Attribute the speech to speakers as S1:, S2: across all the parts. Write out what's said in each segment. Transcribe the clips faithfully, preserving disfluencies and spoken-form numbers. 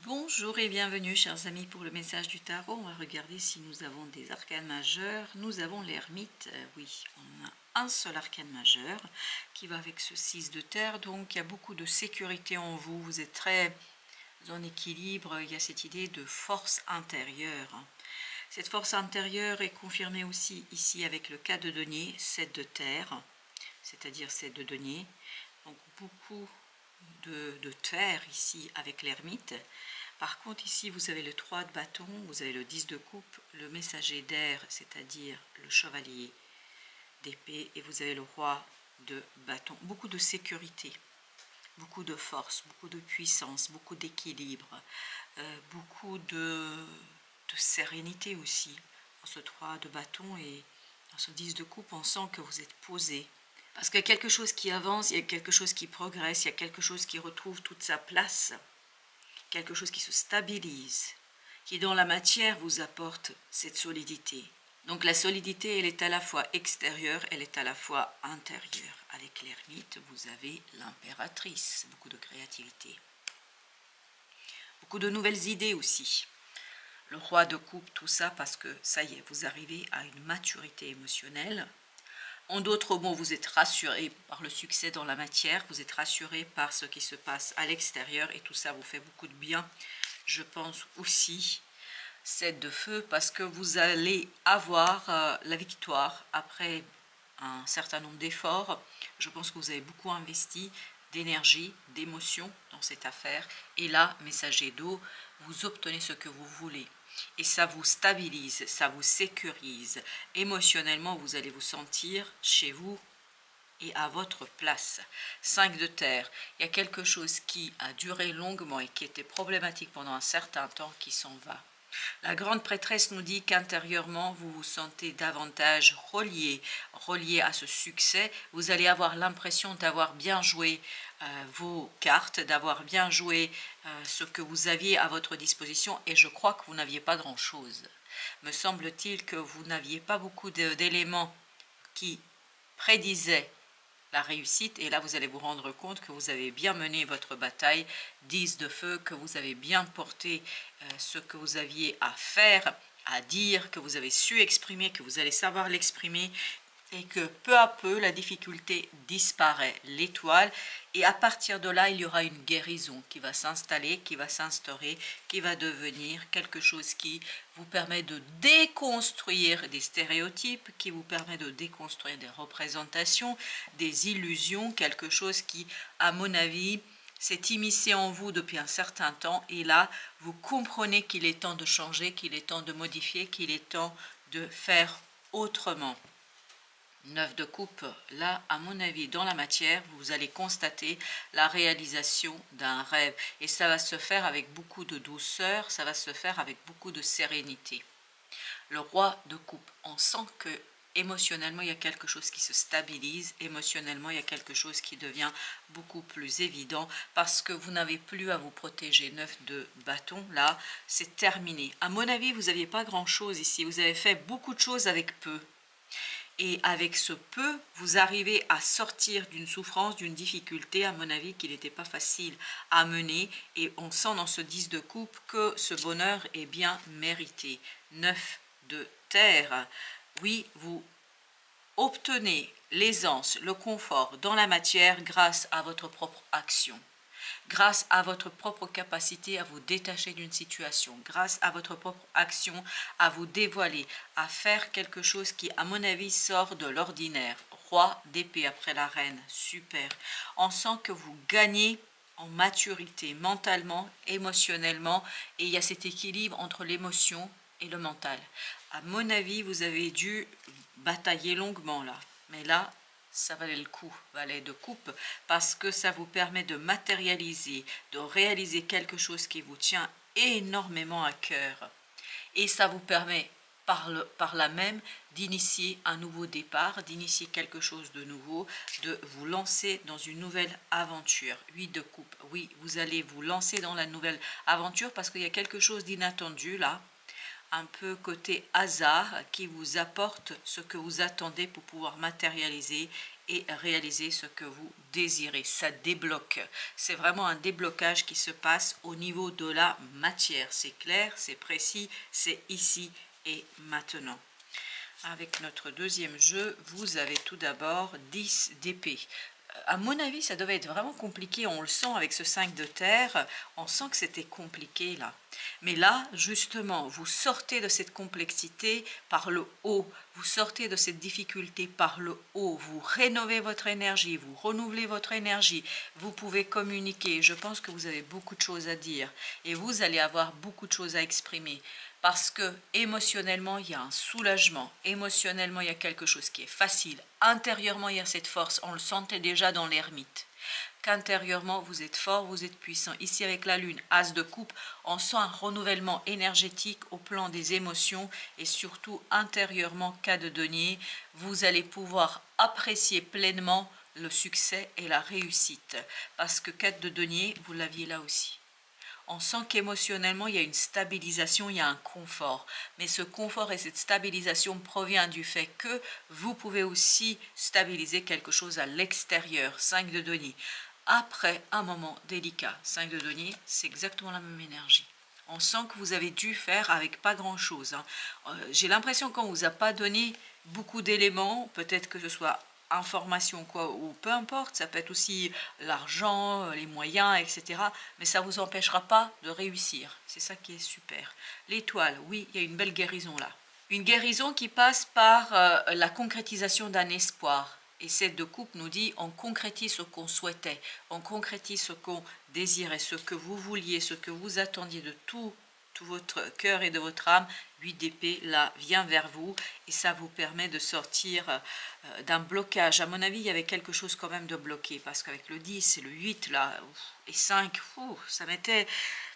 S1: Bonjour et bienvenue chers amis pour le message du tarot. On va regarder si nous avons des arcanes majeurs. Nous avons l'ermite, euh, oui, on a un seul arcane majeur qui va avec ce six de terre. Donc il y a beaucoup de sécurité en vous, vous êtes très en équilibre, il y a cette idée de force intérieure. Cette force intérieure est confirmée aussi ici avec le cas de denier, sept de terre, c'est-à-dire sept de denier. Donc beaucoup De, de terre ici avec l'ermite. Par contre ici vous avez le trois de bâton, vous avez le dix de coupe, le messager d'air, c'est-à-dire le chevalier d'épée, et vous avez le roi de bâton. Beaucoup de sécurité, beaucoup de force, beaucoup de puissance, beaucoup d'équilibre, euh, beaucoup de, de sérénité aussi. Dans ce trois de bâton et dans ce dix de coupe, on sent que vous êtes posé. Parce qu'il y a quelque chose qui avance, il y a quelque chose qui progresse, il y a quelque chose qui retrouve toute sa place, quelque chose qui se stabilise, qui dans la matière vous apporte cette solidité. Donc la solidité, elle est à la fois extérieure, elle est à la fois intérieure. Avec l'ermite, vous avez l'impératrice, beaucoup de créativité, beaucoup de nouvelles idées aussi. Le roi de coupe, tout ça parce que ça y est, vous arrivez à une maturité émotionnelle. En d'autres mots, vous êtes rassuré par le succès dans la matière, vous êtes rassuré par ce qui se passe à l'extérieur et tout ça vous fait beaucoup de bien. Je pense aussi, sept de feu, parce que vous allez avoir euh, la victoire après un certain nombre d'efforts. Je pense que vous avez beaucoup investi d'énergie, d'émotion dans cette affaire. Et là, messager d'eau, vous obtenez ce que vous voulez. Et ça vous stabilise, ça vous sécurise. Émotionnellement, vous allez vous sentir chez vous et à votre place. cinq de terre, il y a quelque chose qui a duré longuement et qui était problématique pendant un certain temps qui s'en va. La grande prêtresse nous dit qu'intérieurement, vous vous sentez davantage relié, relié à ce succès. Vous allez avoir l'impression d'avoir bien joué euh, vos cartes, d'avoir bien joué euh, ce que vous aviez à votre disposition. Et je crois que vous n'aviez pas grand-chose. Me semble-t-il que vous n'aviez pas beaucoup d'éléments qui prédisaient la réussite, et là vous allez vous rendre compte que vous avez bien mené votre bataille. Dix de feu, que vous avez bien porté euh, ce que vous aviez à faire, à dire, que vous avez su exprimer, que vous allez savoir l'exprimer, et que peu à peu la difficulté disparaît, l'étoile, et à partir de là il y aura une guérison qui va s'installer, qui va s'instaurer, qui va devenir quelque chose qui vous permet de déconstruire des stéréotypes, qui vous permet de déconstruire des représentations, des illusions, quelque chose qui, à mon avis, s'est immiscé en vous depuis un certain temps, et là vous comprenez qu'il est temps de changer, qu'il est temps de modifier, qu'il est temps de faire autrement. neuf de coupe, là, à mon avis, dans la matière, vous allez constater la réalisation d'un rêve. Et ça va se faire avec beaucoup de douceur, ça va se faire avec beaucoup de sérénité. Le roi de coupe, on sent que émotionnellement, il y a quelque chose qui se stabilise. Émotionnellement, il y a quelque chose qui devient beaucoup plus évident parce que vous n'avez plus à vous protéger. neuf de bâton, là, c'est terminé. À mon avis, vous n'aviez pas grand-chose ici. Vous avez fait beaucoup de choses avec peu. Et avec ce peu, vous arrivez à sortir d'une souffrance, d'une difficulté, à mon avis, qui n'était pas facile à mener. Et on sent dans ce dix de coupe que ce bonheur est bien mérité. neuf de terre, oui, vous obtenez l'aisance, le confort dans la matière grâce à votre propre action. Grâce à votre propre capacité à vous détacher d'une situation, grâce à votre propre action à vous dévoiler, à faire quelque chose qui, à mon avis, sort de l'ordinaire. Roi d'épée après la reine, super. On sent que vous gagnez en maturité, mentalement, émotionnellement, et il y a cet équilibre entre l'émotion et le mental. À mon avis, vous avez dû batailler longuement là, mais là, ça valait le coup, valet de coupe, parce que ça vous permet de matérialiser, de réaliser quelque chose qui vous tient énormément à cœur. Et ça vous permet par, le, par là même d'initier un nouveau départ, d'initier quelque chose de nouveau, de vous lancer dans une nouvelle aventure. huit de coupe, oui, vous allez vous lancer dans la nouvelle aventure parce qu'il y a quelque chose d'inattendu là, un peu côté hasard qui vous apporte ce que vous attendez pour pouvoir matérialiser et réaliser ce que vous désirez. Ça débloque. C'est vraiment un déblocage qui se passe au niveau de la matière. C'est clair, c'est précis, c'est ici et maintenant. Avec notre deuxième jeu, vous avez tout d'abord dix d'épée. À mon avis, ça devait être vraiment compliqué, on le sent avec ce cinq de terre, on sent que c'était compliqué là. Mais là, justement, vous sortez de cette complexité par le haut, vous sortez de cette difficulté par le haut, vous rénovez votre énergie, vous renouvelez votre énergie, vous pouvez communiquer. Je pense que vous avez beaucoup de choses à dire et vous allez avoir beaucoup de choses à exprimer. Parce que émotionnellement, il y a un soulagement. Émotionnellement, il y a quelque chose qui est facile. Intérieurement, il y a cette force. On le sentait déjà dans l'ermite. Qu'intérieurement, vous êtes fort, vous êtes puissant. Ici, avec la lune, as de coupe, on sent un renouvellement énergétique au plan des émotions. Et surtout, intérieurement, cas de denier, vous allez pouvoir apprécier pleinement le succès et la réussite. Parce que quatre de denier, vous l'aviez là aussi. On sent qu'émotionnellement, il y a une stabilisation, il y a un confort. Mais ce confort et cette stabilisation provient du fait que vous pouvez aussi stabiliser quelque chose à l'extérieur. cinq de denier. Après un moment délicat, cinq de denier, c'est exactement la même énergie. On sent que vous avez dû faire avec pas grand-chose. Hein. Euh, J'ai l'impression qu'on ne vous a pas donné beaucoup d'éléments, peut-être que ce soit information quoi ou peu importe, ça peut être aussi l'argent, les moyens, et cetera. Mais ça ne vous empêchera pas de réussir. C'est ça qui est super. L'étoile, oui, il y a une belle guérison là. Une guérison qui passe par euh, la concrétisation d'un espoir. Et cette de coupe nous dit, on concrétise ce qu'on souhaitait, on concrétise ce qu'on désirait, ce que vous vouliez, ce que vous attendiez de tout tout votre cœur et de votre âme. Huit d'épée là vient vers vous et ça vous permet de sortir euh, d'un blocage. À mon avis, il y avait quelque chose quand même de bloqué parce qu'avec le dix et le huit là et cinq, ouf, ça mettait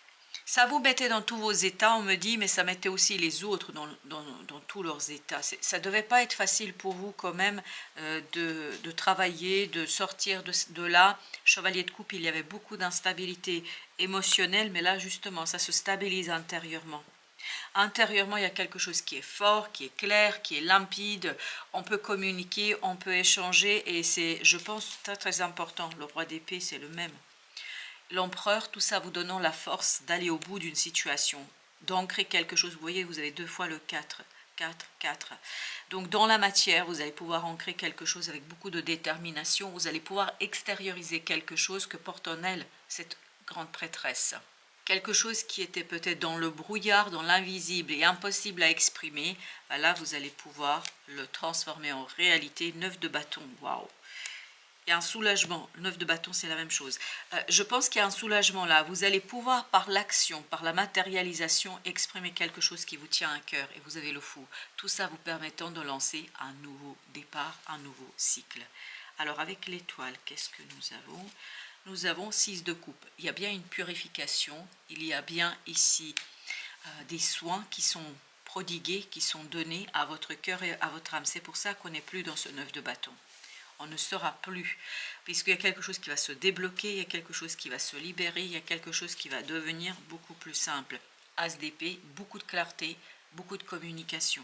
S1: ça vous mettait dans tous vos états, on me dit, mais ça mettait aussi les autres dans, dans, dans tous leurs états. Ça ne devait pas être facile pour vous quand même euh, de, de travailler, de sortir de, de là. Chevalier de coupe, il y avait beaucoup d'instabilité émotionnelle, mais là justement, ça se stabilise intérieurement. Intérieurement, il y a quelque chose qui est fort, qui est clair, qui est limpide. On peut communiquer, on peut échanger et c'est, je pense, très très important. Le roi d'épée, c'est le même. L'empereur, tout ça vous donnant la force d'aller au bout d'une situation, d'ancrer quelque chose. Vous voyez, vous avez deux fois le quatre, quatre, quatre. Donc dans la matière, vous allez pouvoir ancrer quelque chose avec beaucoup de détermination. Vous allez pouvoir extérioriser quelque chose que porte en elle cette grande prêtresse. Quelque chose qui était peut-être dans le brouillard, dans l'invisible et impossible à exprimer. Là, vous allez pouvoir le transformer en réalité. Neuf de bâton, waouh! Il y a un soulagement. Le neuf de bâton, c'est la même chose. Euh, je pense qu'il y a un soulagement là. Vous allez pouvoir, par l'action, par la matérialisation, exprimer quelque chose qui vous tient à cœur. Et vous avez le fou. Tout ça vous permettant de lancer un nouveau départ, un nouveau cycle. Alors, avec l'étoile, qu'est-ce que nous avons? Nous avons six de coupe. Il y a bien une purification. Il y a bien ici euh, des soins qui sont prodigués, qui sont donnés à votre cœur et à votre âme. C'est pour ça qu'on n'est plus dans ce neuf de bâton. On ne sera plus, puisqu'il y a quelque chose qui va se débloquer, il y a quelque chose qui va se libérer, il y a quelque chose qui va devenir beaucoup plus simple. As d'épée, beaucoup de clarté, beaucoup de communication.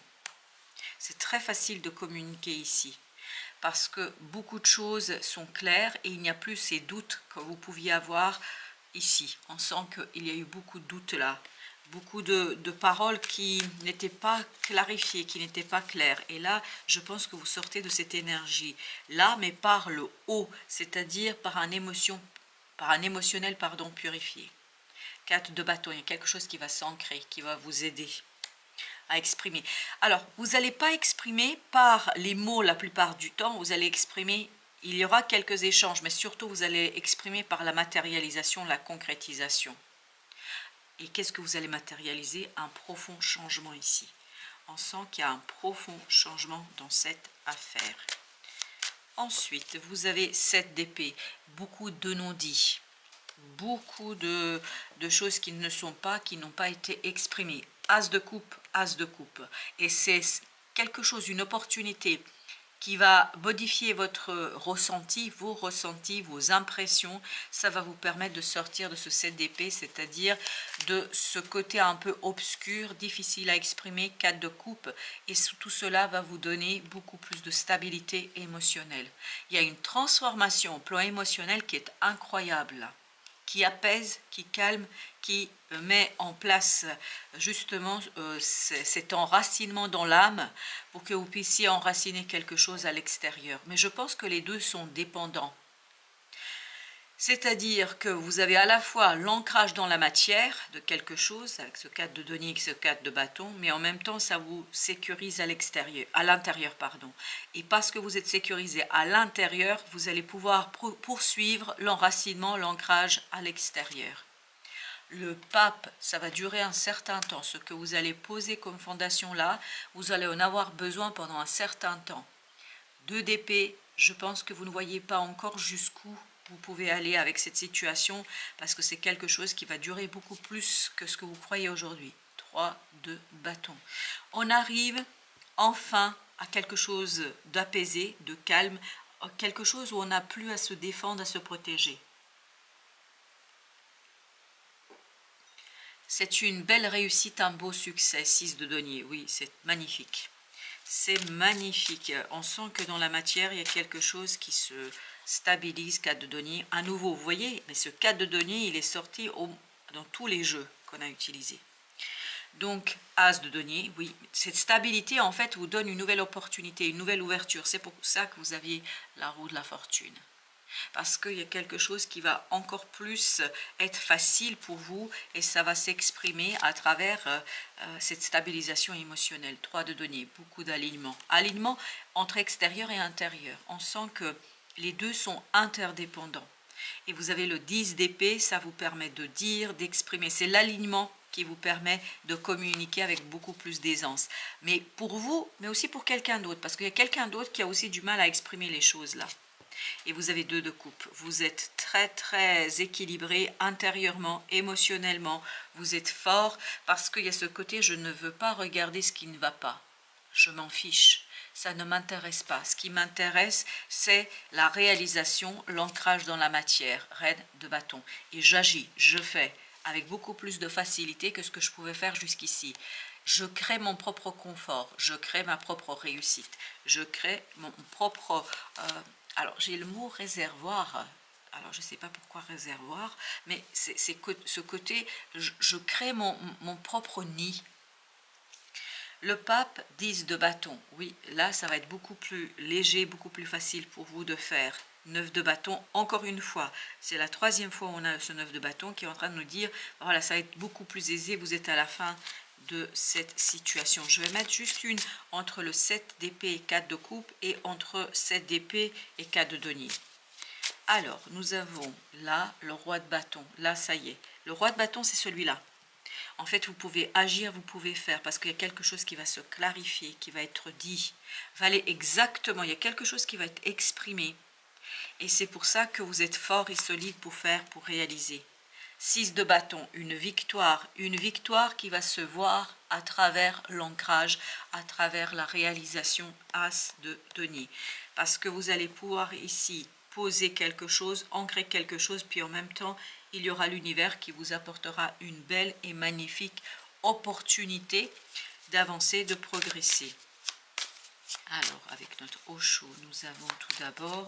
S1: C'est très facile de communiquer ici, parce que beaucoup de choses sont claires et il n'y a plus ces doutes que vous pouviez avoir ici. On sent qu'il y a eu beaucoup de doutes là. Beaucoup de, de paroles qui n'étaient pas clarifiées, qui n'étaient pas claires. Et là, je pense que vous sortez de cette énergie. Là, mais par le haut, c'est-à-dire par un émotion, par un émotionnel pardon, purifié. Quatre de bâton, il y a quelque chose qui va s'ancrer, qui va vous aider à exprimer. Alors, vous n'allez pas exprimer par les mots la plupart du temps, vous allez exprimer, il y aura quelques échanges, mais surtout vous allez exprimer par la matérialisation, la concrétisation. Et qu'est-ce que vous allez matérialiser? Un profond changement ici. On sent qu'il y a un profond changement dans cette affaire. Ensuite, vous avez sept d'épée. Beaucoup de non-dits. Beaucoup de, de choses qui ne sont pas, qui n'ont pas été exprimées. As de coupe, as de coupe. Et c'est quelque chose, une opportunité qui va modifier votre ressenti, vos ressentis, vos impressions. Ça va vous permettre de sortir de ce sept d'épée, c'est-à-dire de ce côté un peu obscur, difficile à exprimer, quatre de coupe. Et tout cela va vous donner beaucoup plus de stabilité émotionnelle. Il y a une transformation au plan émotionnel qui est incroyable là, qui apaise, qui calme, qui met en place justement euh, cet enracinement dans l'âme pour que vous puissiez enraciner quelque chose à l'extérieur. Mais je pense que les deux sont dépendants. C'est-à-dire que vous avez à la fois l'ancrage dans la matière de quelque chose, avec ce quatre de denier et ce quatre de bâton, mais en même temps, ça vous sécurise à l'extérieur, à l'intérieur, pardon. Et parce que vous êtes sécurisé à l'intérieur, vous allez pouvoir poursuivre l'enracinement, l'ancrage à l'extérieur. Le pape, ça va durer un certain temps. Ce que vous allez poser comme fondation là, vous allez en avoir besoin pendant un certain temps. Deux d'épée, je pense que vous ne voyez pas encore jusqu'où vous pouvez aller avec cette situation, parce que c'est quelque chose qui va durer beaucoup plus que ce que vous croyez aujourd'hui. Trois de bâton. On arrive enfin à quelque chose d'apaisé, de calme, quelque chose où on n'a plus à se défendre, à se protéger. C'est une belle réussite, un beau succès, six de denier, oui, c'est magnifique. C'est magnifique. On sent que dans la matière, il y a quelque chose qui se stabilise, quatre de denier. À nouveau, vous voyez, mais ce quatre de denier, il est sorti au, dans tous les jeux qu'on a utilisés. Donc, as de denier, oui, cette stabilité, en fait, vous donne une nouvelle opportunité, une nouvelle ouverture. C'est pour ça que vous aviez la roue de la fortune. Parce qu'il y a quelque chose qui va encore plus être facile pour vous et ça va s'exprimer à travers euh, cette stabilisation émotionnelle. trois de denier, beaucoup d'alignement. Alignement entre extérieur et intérieur. On sent que les deux sont interdépendants. Et vous avez le dix d'épée, ça vous permet de dire, d'exprimer. C'est l'alignement qui vous permet de communiquer avec beaucoup plus d'aisance. Mais pour vous, mais aussi pour quelqu'un d'autre. Parce qu'il y a quelqu'un d'autre qui a aussi du mal à exprimer les choses là. Et vous avez deux de coupe. Vous êtes très très équilibré intérieurement, émotionnellement. Vous êtes fort parce qu'il y a ce côté je ne veux pas regarder ce qui ne va pas. Je m'en fiche. Ça ne m'intéresse pas. Ce qui m'intéresse, c'est la réalisation, l'ancrage dans la matière. Reine de bâton. Et j'agis, je fais avec beaucoup plus de facilité que ce que je pouvais faire jusqu'ici. Je crée mon propre confort. Je crée ma propre réussite. Je crée mon propre... Euh, Alors, j'ai le mot réservoir, alors je ne sais pas pourquoi réservoir, mais c'est ce côté, je, je crée mon, mon propre nid. Le pape, dix de bâton, oui, là ça va être beaucoup plus léger, beaucoup plus facile pour vous de faire. neuf de bâton, encore une fois, c'est la troisième fois où on a ce neuf de bâton qui est en train de nous dire, voilà, ça va être beaucoup plus aisé, vous êtes à la fin de cette situation. Je vais mettre juste une entre le sept d'épée et quatre de coupe et entre sept d'épée et quatre de denier. Alors, nous avons là le roi de bâton. Là, ça y est. Le roi de bâton, c'est celui-là. En fait, vous pouvez agir, vous pouvez faire, parce qu'il y a quelque chose qui va se clarifier, qui va être dit. Va aller exactement, il y a quelque chose qui va être exprimé. Et c'est pour ça que vous êtes fort et solide pour faire, pour réaliser. six de bâton, une victoire, une victoire qui va se voir à travers l'ancrage, à travers la réalisation as de denier. Parce que vous allez pouvoir ici poser quelque chose, ancrer quelque chose, puis en même temps, il y aura l'univers qui vous apportera une belle et magnifique opportunité d'avancer, de progresser. Alors, avec notre Osho, nous avons tout d'abord...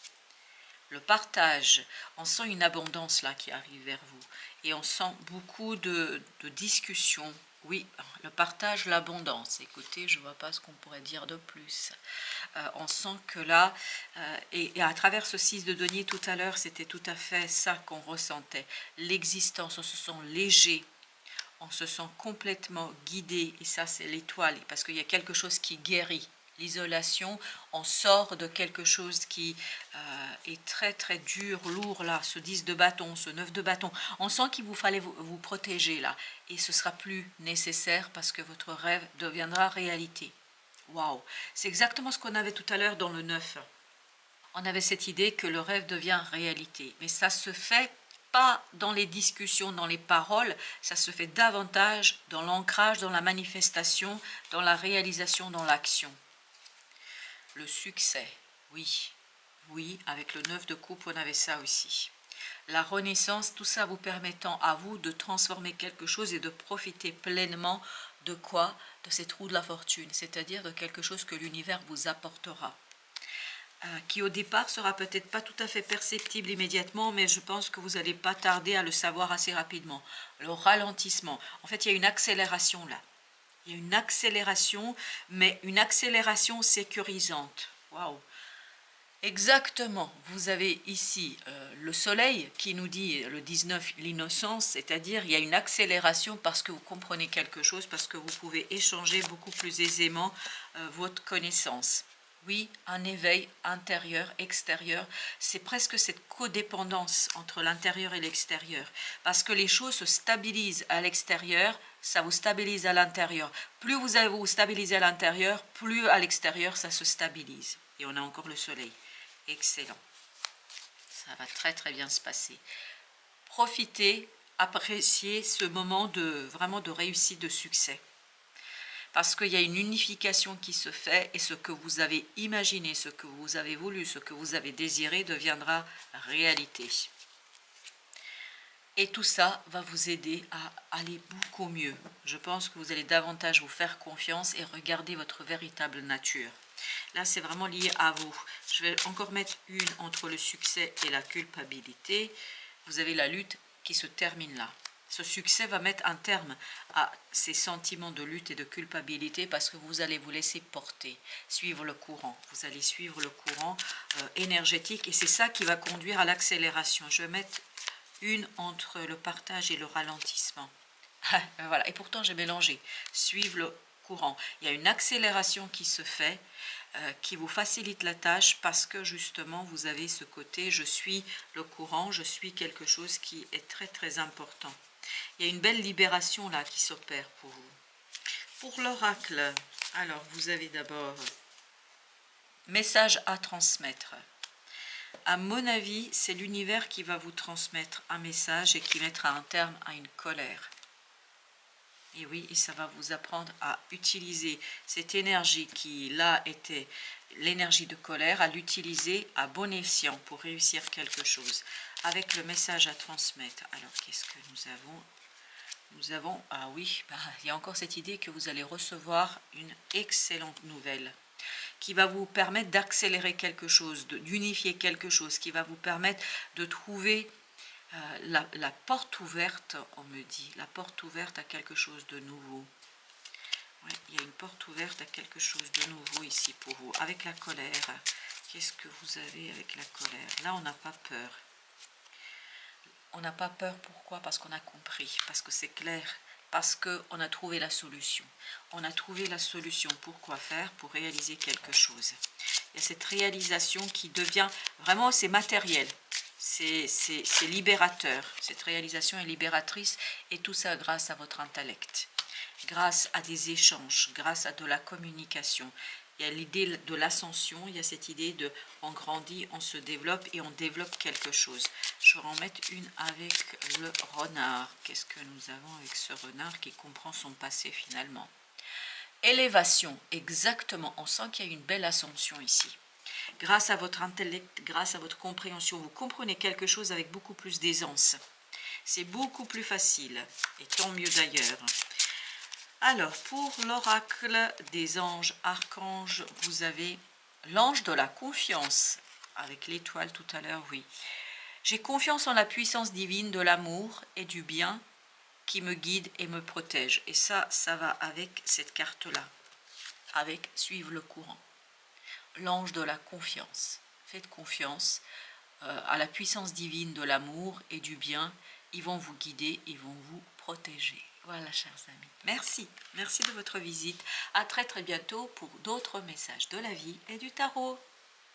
S1: le partage, on sent une abondance là qui arrive vers vous et on sent beaucoup de, de discussions. Oui, le partage, l'abondance. Écoutez, je ne vois pas ce qu'on pourrait dire de plus. Euh, on sent que là, euh, et, et à travers ce six de denier tout à l'heure, c'était tout à fait ça qu'on ressentait. L'existence, on se sent léger, on se sent complètement guidé et ça c'est l'étoile parce qu'il y a quelque chose qui guérit. L'isolation, on sort de quelque chose qui euh, est très très dur, lourd là, ce dix de bâton, ce neuf de bâton. On sent qu'il vous fallait vous, vous protéger là et ce sera plus nécessaire parce que votre rêve deviendra réalité. Waouh, c'est exactement ce qu'on avait tout à l'heure dans le neuf. On avait cette idée que le rêve devient réalité, mais ça se fait pas dans les discussions, dans les paroles, ça se fait davantage dans l'ancrage, dans la manifestation, dans la réalisation, dans l'action. le succès, oui, oui, avec le neuf de coupe, on avait ça aussi. La renaissance, tout ça vous permettant à vous de transformer quelque chose et de profiter pleinement de quoi? De ces trous de la fortune, c'est-à-dire de quelque chose que l'univers vous apportera. Euh, qui au départ sera peut-être pas tout à fait perceptible immédiatement, mais je pense que vous n'allez pas tarder à le savoir assez rapidement. Le ralentissement, en fait il y a une accélération là. Il y a une accélération, mais une accélération sécurisante. Waouh! Exactement, vous avez ici euh, le soleil qui nous dit le dix-neuf, l'innocence, c'est-à-dire il y a une accélération parce que vous comprenez quelque chose, parce que vous pouvez échanger beaucoup plus aisément euh, votre connaissance. Oui, un éveil intérieur, extérieur, c'est presque cette codépendance entre l'intérieur et l'extérieur, parce que les choses se stabilisent à l'extérieur, ça vous stabilise à l'intérieur. Plus vous allez vous stabiliser à l'intérieur, plus à l'extérieur ça se stabilise. Et on a encore le soleil. Excellent. Ça va très très bien se passer. Profitez, appréciez ce moment de vraiment de réussite, de succès. Parce qu'il y a une unification qui se fait et ce que vous avez imaginé, ce que vous avez voulu, ce que vous avez désiré deviendra réalité. Et tout ça va vous aider à aller beaucoup mieux. Je pense que vous allez davantage vous faire confiance et regarder votre véritable nature. Là, c'est vraiment lié à vous. Je vais encore mettre une entre le succès et la culpabilité. Vous avez la lutte qui se termine là. Ce succès va mettre un terme à ces sentiments de lutte et de culpabilité parce que vous allez vous laisser porter, suivre le courant. Vous allez suivre le courant euh, énergétique et c'est ça qui va conduire à l'accélération. Je vais mettre une entre le partage et le ralentissement. Voilà. Et pourtant, j'ai mélangé. Suivre le courant. Il y a une accélération qui se fait, euh, qui vous facilite la tâche parce que justement, vous avez ce côté, je suis le courant, je suis quelque chose qui est très très important. Il y a une belle libération là qui s'opère pour vous. Pour l'oracle, alors vous avez d'abord message à transmettre. À mon avis, c'est l'univers qui va vous transmettre un message et qui mettra un terme à une colère. Et oui, et ça va vous apprendre à utiliser cette énergie qui là était l'énergie de colère, à l'utiliser à bon escient pour réussir quelque chose. Avec le message à transmettre. Alors, qu'est-ce que nous avons? Nous avons, ah oui, bah, il y a encore cette idée que vous allez recevoir une excellente nouvelle qui va vous permettre d'accélérer quelque chose, d'unifier quelque chose, qui va vous permettre de trouver euh, la, la porte ouverte, on me dit, la porte ouverte à quelque chose de nouveau. Ouais, il y a une porte ouverte à quelque chose de nouveau ici pour vous. Avec la colère, qu'est-ce que vous avez avec la colère? Là, on n'a pas peur. On n'a pas peur, pourquoi? Parce qu'on a compris, parce que c'est clair, parce qu'on a trouvé la solution. On a trouvé la solution pour quoi faire, pour réaliser quelque chose. Il y a cette réalisation qui devient, vraiment c'est matériel, c'est libérateur. Cette réalisation est libératrice et tout ça grâce à votre intellect, grâce à des échanges, grâce à de la communication. Il y a l'idée de l'ascension, il y a cette idée de on grandit, on se développe et on développe quelque chose. Je vais en mettre une avec le renard. Qu'est-ce que nous avons avec ce renard qui comprend son passé finalement? Élévation, exactement. On sent qu'il y a une belle ascension ici. Grâce à votre intellect, grâce à votre compréhension, vous comprenez quelque chose avec beaucoup plus d'aisance. C'est beaucoup plus facile, et tant mieux d'ailleurs. Alors, pour l'oracle des anges, archanges, vous avez l'ange de la confiance, avec l'étoile tout à l'heure, oui. J'ai confiance en la puissance divine de l'amour et du bien qui me guide et me protège. Et ça, ça va avec cette carte-là, avec suivre le courant. L'ange de la confiance. Faites confiance euh, à la puissance divine de l'amour et du bien. Ils vont vous guider, ils vont vous protéger. Voilà, chers amis. Merci. Merci de votre visite. À très très bientôt pour d'autres messages de la vie et du tarot.